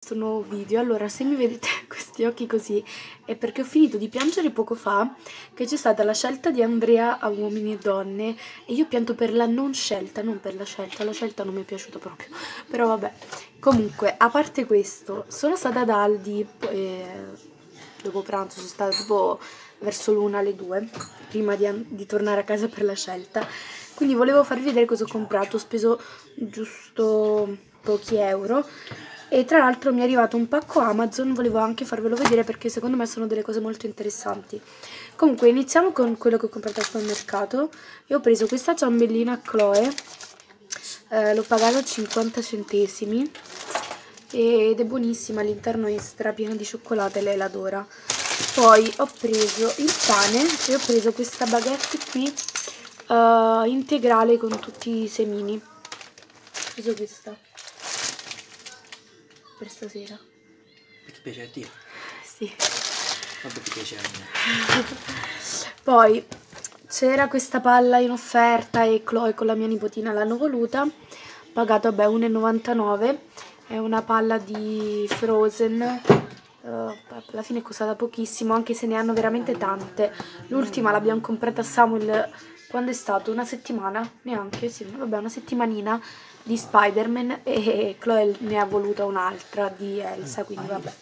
Questo nuovo video. Allora, se mi vedete questi occhi così è perché ho finito di piangere poco fa, che c'è stata la scelta di Andrea a Uomini e Donne e io pianto per la non scelta, non per la scelta non mi è piaciuta proprio, però vabbè. Comunque, a parte questo, sono stata ad Aldi dopo pranzo, sono stata tipo verso l'1 alle 2 prima di tornare a casa per la scelta, quindi volevo farvi vedere cosa ho comprato. Ho speso giusto pochi euro e tra l'altro mi è arrivato un pacco Amazon, volevo anche farvelo vedere perché secondo me sono delle cose molto interessanti. Comunque iniziamo con quello che ho comprato al supermercato. Io ho preso questa ciambellina Chloe, l'ho pagata 50 centesimi ed è buonissima, all'interno è strapiena di cioccolata e lei l'adora. Poi ho preso il pane e ho preso questa baguette qui integrale con tutti i semini. Ho preso questa per stasera. Perché piace a te? Sì. Vabbè, ti piace a me. Poi c'era questa palla in offerta e Chloe con la mia nipotina l'hanno voluta. Pagato, vabbè, 1,99 €. È una palla di Frozen. Alla fine è costata pochissimo, anche se ne hanno veramente tante. L'ultima l'abbiamo comprata a Samuel quando è stato? Una settimana? Neanche, sì, vabbè, una settimanina di Spider-Man e Chloe ne ha voluta un'altra di Elsa, quindi vabbè.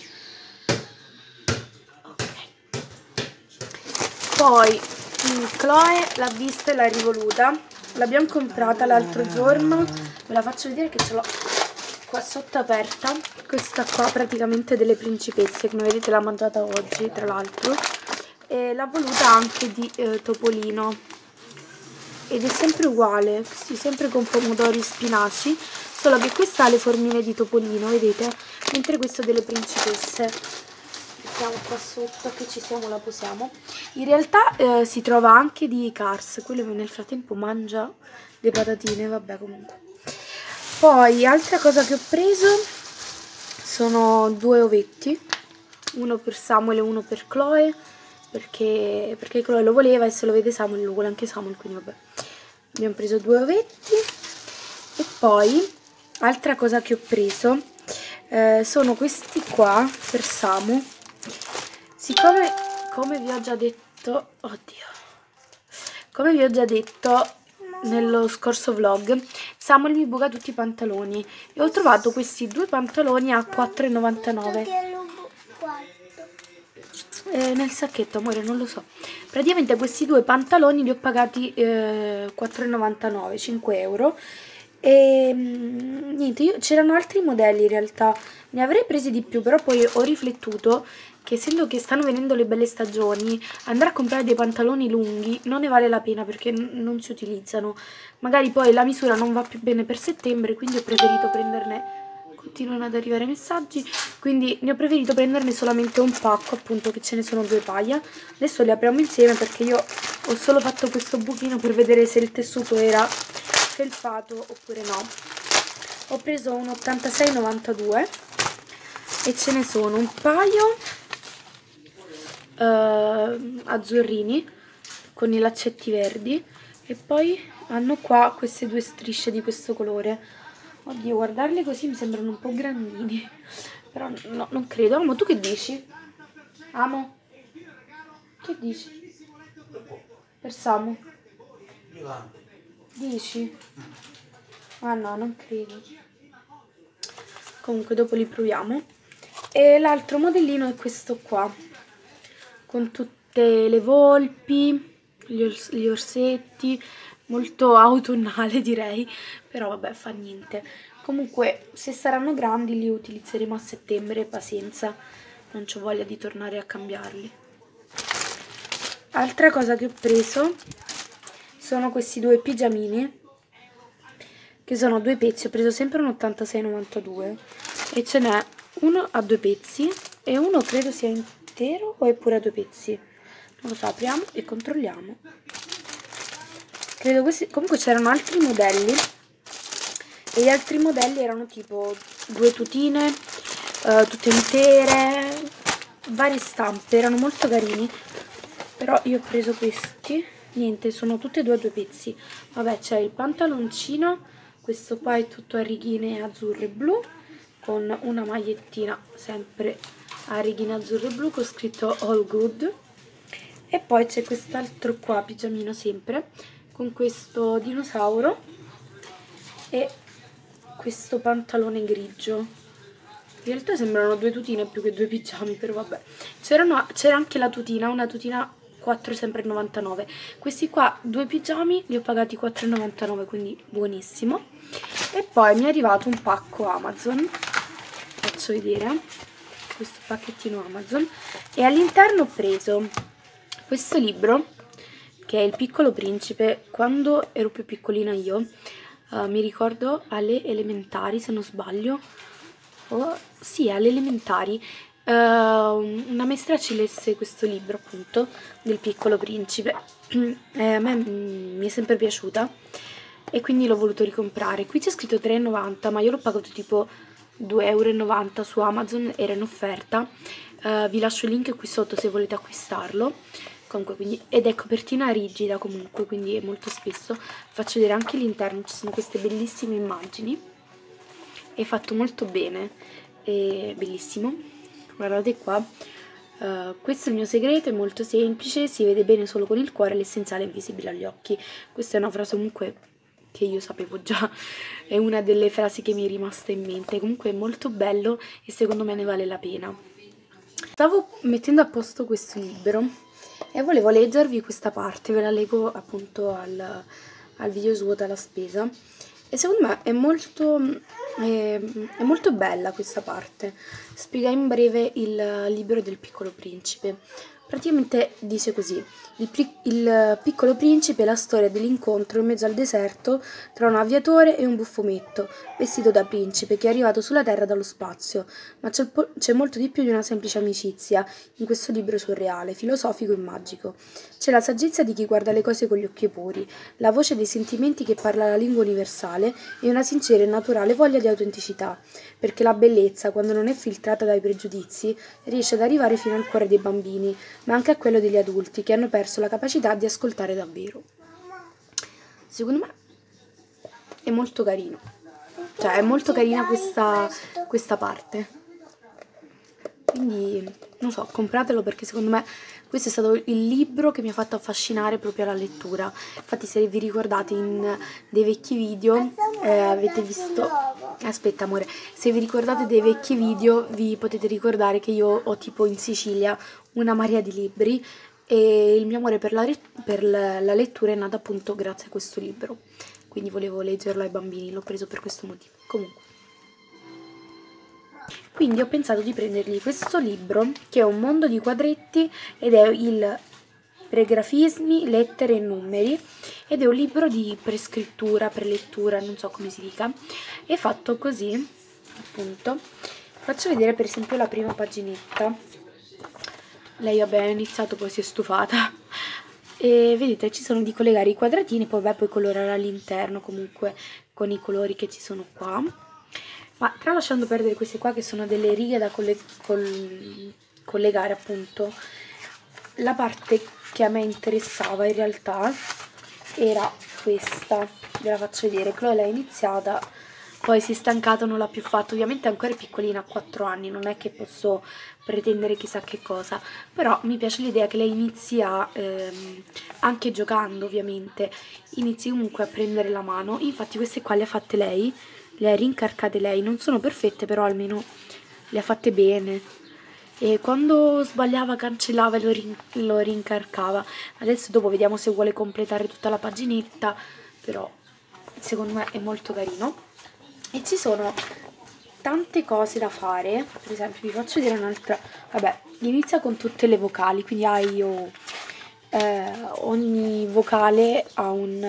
Poi Chloe l'ha vista e l'ha rivoluta. L'abbiamo comprata l'altro giorno. Ve la faccio vedere che ce l'ho qua sotto aperta. Questa qua praticamente delle principesse, come vedete l'ha mangiata oggi tra l'altro. E l'ha voluta anche di Topolino. Ed è sempre uguale, sì, sempre con pomodori e spinaci. Solo che questa ha le formine di Topolino, vedete? Mentre questo delle principesse. Mettiamo qua sotto che ci siamo, la posiamo. In realtà si trova anche di Cars, quello che nel frattempo mangia le patatine, vabbè, comunque. Poi altra cosa che ho preso sono 2 ovetti, uno per Samuel e uno per Chloe, perché Chloe lo voleva e se lo vede Samuel lo vuole anche Samuel, quindi vabbè. Abbiamo preso 2 ovetti. E poi altra cosa che ho preso sono questi qua per Samu. Siccome, come vi ho già detto, oddio, come vi ho già detto nello scorso vlog, Samuel mi buca tutti i pantaloni e ho trovato questi 2 pantaloni a 4,99 € nel sacchetto, amore, non lo so. Praticamente questi 2 pantaloni li ho pagati 4,99 €, 5 euro. E niente, c'erano altri modelli in realtà, ne avrei presi di più, però poi ho riflettuto che essendo che stanno venendo le belle stagioni, andare a comprare dei pantaloni lunghi non ne vale la pena perché non si utilizzano. Magari poi la misura non va più bene per settembre, quindi ho preferito prenderne, continuano ad arrivare messaggi, quindi ne ho preferito prenderne solamente un pacco, appunto, che ce ne sono 2 paia. Adesso li apriamo insieme perché io ho solo fatto questo buchino per vedere se il tessuto era felpato oppure no. Ho preso un 86,92 € e ce ne sono un paio azzurrini con i laccetti verdi e poi hanno qua queste 2 strisce di questo colore. Oddio, guardarli così mi sembrano un po' grandini, però no, non credo. Amo, tu che dici? Amo? Che dici? Per Samu? Dici? Ah no, non credo. Comunque dopo li proviamo. E l'altro modellino è questo qua, con tutte le volpi, gli orsetti, molto autunnale direi, però vabbè, fa niente. Comunque se saranno grandi li utilizzeremo a settembre, pazienza, non c'ho voglia di tornare a cambiarli. Altra cosa che ho preso sono questi 2 pigiamini, che sono 2 pezzi. Ho preso sempre un 86,92 € e ce n'è uno a 2 pezzi e uno credo sia intero o è pure a 2 pezzi, non lo so, apriamo e controlliamo. Credo questi, comunque c'erano altri modelli e gli altri modelli erano tipo 2 tutine tutte intere, varie stampe, erano molto carini, però io ho preso questi. Niente, sono tutte e 2 a 2 pezzi. Vabbè, c'è il pantaloncino, questo qua è tutto a righine azzurro e blu, con una magliettina sempre a righine azzurre e blu con scritto All Good. E poi c'è quest'altro qua, pigiamino sempre, con questo dinosauro e questo pantalone grigio. In realtà sembrano due tutine più che due pigiami, però vabbè. C'era anche la tutina, una tutina 4 sempre 99. Questi qua due pigiami li ho pagati 4,99, quindi buonissimo. E poi mi è arrivato un pacco Amazon, faccio vedere questo pacchettino Amazon, e all'interno ho preso questo libro che è Il Piccolo Principe. Quando ero più piccolina io, mi ricordo alle elementari se non sbaglio, sì, alle elementari, una maestra ci lesse questo libro appunto del Piccolo Principe. A me mi è sempre piaciuta e quindi l'ho voluto ricomprare. Qui c'è scritto 3,90, ma io l'ho pagato tipo 2,90 € su Amazon, era in offerta. Vi lascio il link qui sotto se volete acquistarlo. Comunque, quindi, ed è copertina rigida comunque, quindi è molto spesso. Faccio vedere anche l'interno, ci sono queste bellissime immagini. È fatto molto bene, è bellissimo. Guardate qua. Questo è il mio segreto, è molto semplice, si vede bene solo con il cuore, l'essenziale è invisibile agli occhi. Questa è una frase comunque che io sapevo già, è una delle frasi che mi è rimasta in mente. Comunque è molto bello e secondo me ne vale la pena. Stavo mettendo a posto questo libro e volevo leggervi questa parte, ve la leggo appunto al video svuota la spesa. E secondo me è molto bella questa parte. Spiega in breve il libro del Piccolo Principe. Praticamente dice così: il Piccolo Principe è la storia dell'incontro in mezzo al deserto tra un aviatore e un buffometto vestito da principe che è arrivato sulla Terra dallo spazio. Ma c'è molto di più di una semplice amicizia in questo libro surreale, filosofico e magico. C'è la saggezza di chi guarda le cose con gli occhi puri, la voce dei sentimenti che parla la lingua universale e una sincera e naturale voglia di autenticità, perché la bellezza, quando non è filtrata dai pregiudizi, riesce ad arrivare fino al cuore dei bambini, ma anche a quello degli adulti che hanno perso la capacità di ascoltare davvero. Secondo me è molto carino, cioè è molto carina questa parte, quindi non so, compratelo perché secondo me questo è stato il libro che mi ha fatto affascinare proprio alla lettura. Infatti se vi ricordate in dei vecchi video avete visto, aspetta amore, se vi ricordate dei vecchi video vi potete ricordare che io ho tipo in Sicilia una marea di libri e il mio amore per la lettura è nato appunto grazie a questo libro, quindi volevo leggerlo ai bambini, l'ho preso per questo motivo. Comunque, quindi ho pensato di prendergli questo libro che è un mondo di quadretti ed è il pregrafismi, lettere e numeri, ed è un libro di prescrittura, prelettura, non so come si dica. È fatto così appunto. Faccio vedere per esempio la prima paginetta. Lei vabbè ha iniziato, poi si è stufata e vedete ci sono di collegare i quadratini, poi puoi colorare all'interno comunque con i colori che ci sono qua. Ma tralasciando perdere queste qua che sono delle righe da collegare appunto, la parte che a me interessava in realtà era questa, ve la faccio vedere. Chloe l'ha iniziata, poi si è stancata, non l'ha più fatto, ovviamente è ancora piccolina, ha 4 anni, non è che posso pretendere chissà che cosa, però mi piace l'idea che lei inizi anche giocando ovviamente, inizi comunque a prendere la mano. Infatti queste qua le ha fatte lei, le ha rincarcate lei, non sono perfette però almeno le ha fatte bene, e quando sbagliava cancellava e lo rincarcava. Adesso dopo vediamo se vuole completare tutta la paginetta, però secondo me è molto carino e ci sono tante cose da fare. Per esempio vi faccio vedere un'altra, vabbè, inizia con tutte le vocali, quindi ogni vocale ha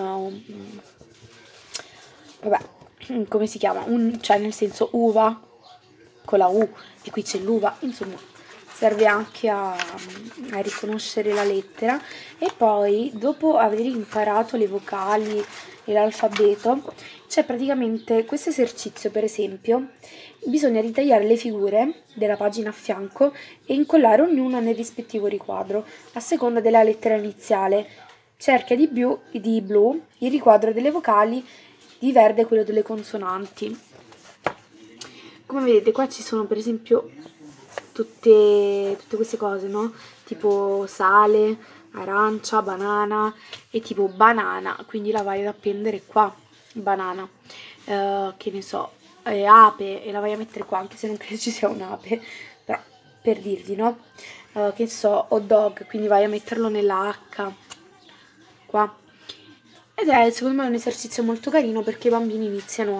vabbè, come si chiama? Cioè nel senso uva con la U, e qui c'è l'uva, insomma serve anche a riconoscere la lettera. E poi dopo aver imparato le vocali e l'alfabeto c'è praticamente questo esercizio. Per esempio bisogna ritagliare le figure della pagina a fianco e incollare ognuna nel rispettivo riquadro a seconda della lettera iniziale. Cerchia di blu il riquadro delle vocali, di verde quello delle consonanti. come vedete qua ci sono per esempio tutte queste cose, no? Tipo sale, arancia, banana e tipo banana, quindi la vai ad appendere qua, banana, che ne so, ape, e la vai a mettere qua, anche se non credo ci sia un'ape, però per dirvi, no? Che so, hot dog, quindi vai a metterlo nella H, qua. Ed è secondo me un esercizio molto carino perché i bambini iniziano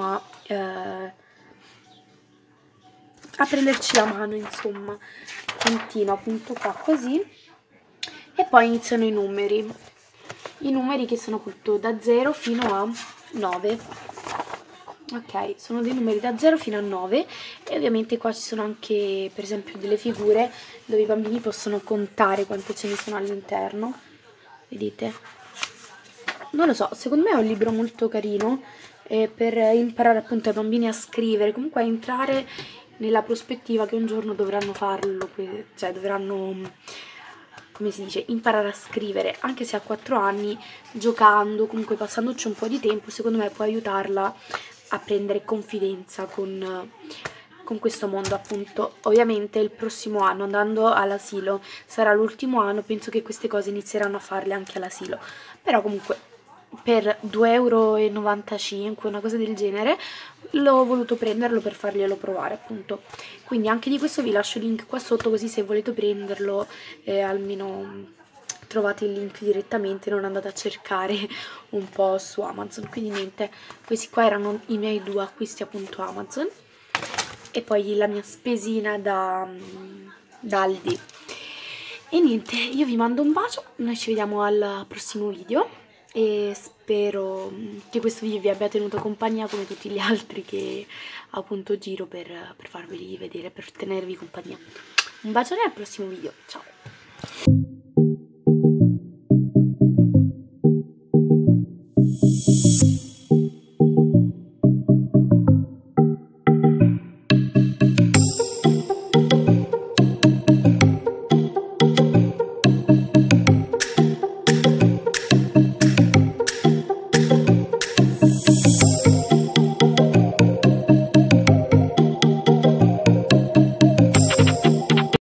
a prenderci la mano, insomma. Continua appunto qua così e poi iniziano i numeri che sono appunto da 0 fino a 9. Ok, sono dei numeri da 0 fino a 9 e ovviamente qua ci sono anche per esempio delle figure dove i bambini possono contare quante ce ne sono all'interno, vedete? Non lo so, secondo me è un libro molto carino per imparare appunto ai bambini a scrivere, comunque a entrare nella prospettiva che un giorno dovranno farlo, cioè dovranno, come si dice, imparare a scrivere, anche se a 4 anni, giocando, comunque passandoci un po' di tempo, secondo me può aiutarla a prendere confidenza con questo mondo appunto. Ovviamente il prossimo anno, andando all'asilo, sarà l'ultimo anno, penso che queste cose inizieranno a farle anche all'asilo, però comunque per 2,95 €, una cosa del genere, l'ho voluto prenderlo per farglielo provare appunto. Quindi anche di questo vi lascio il link qua sotto, così se volete prenderlo almeno trovate il link direttamente, non andate a cercare un po' su Amazon. Quindi niente, questi qua erano i miei 2 acquisti appunto Amazon e poi la mia spesina da Aldi. E niente, io vi mando un bacio, noi ci vediamo al prossimo video e spero che questo video vi abbia tenuto compagnia come tutti gli altri che appunto giro per farveli vedere, per tenervi compagnia. Un bacione al prossimo video, ciao!